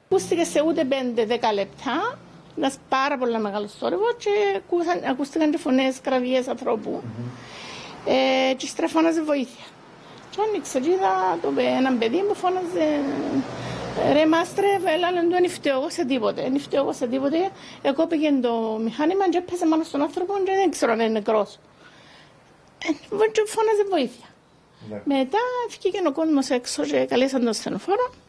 Ακούστηκε σε ούτε 5-10 λεπτά, ήταν πάρα πολύ μεγάλο θόρυβο και ακούστηκαν και φωνές κραυγές ανθρώπου. Και ύστερα φώναζε βοήθεια. Και άνοιξε και είδα έναν παιδί που φώναζε «Ρε μάστρε, έλα, δεν φταίω εγώ σε τίποτε, δεν φταίω εγώ σε τίποτε». Εγώ πήγαινε το μηχάνημα και έπαιζε πάνω στον άνθρωπο και δεν ξέρω αν είναι νεκρός. Και φώναζε βοήθεια. Μετά βγήκε ο κόσμος έξω και καλέσαν τον ασθενοφόρο.